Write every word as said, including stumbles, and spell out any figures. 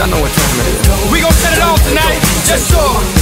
Y'all know what time it is. We gon' set it off tonight. Yes, sir.